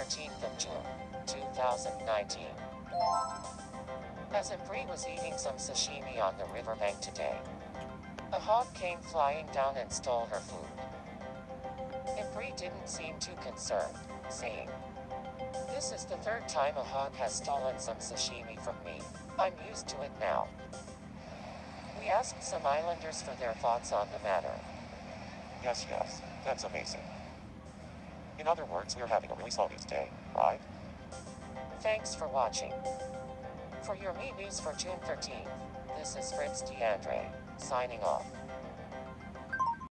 14th of June, 2019. As Embry was eating some sashimi on the riverbank today, a hawk came flying down and stole her food. Embry didn't seem too concerned, saying, "This is the third time a hawk has stolen some sashimi from me. I'm used to it now." We asked some islanders for their thoughts on the matter. Yes, that's amazing. In other words, we're having a really salty day, right? Thanks for watching. For your meat news for June 13th, this is Fritz DeAndre, signing off.